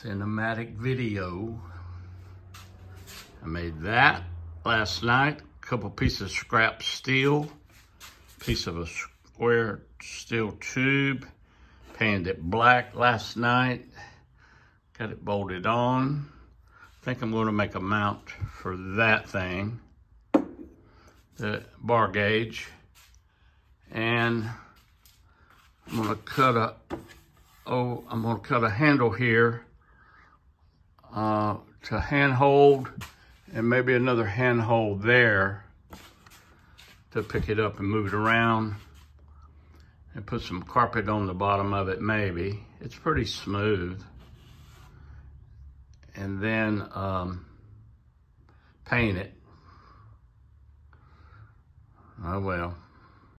cinematic video. I made that last night. A couple pieces of scrap steel, piece of a square steel tube. Painted it black last night. Got it bolted on. I think I'm going to make a mount for that thing, the bar gauge. And I'm going to cut a handle here to handhold, and maybe another handhold there to pick it up and move it around, and put some carpet on the bottom of it maybe. It's pretty smooth. And then paint it. Oh well.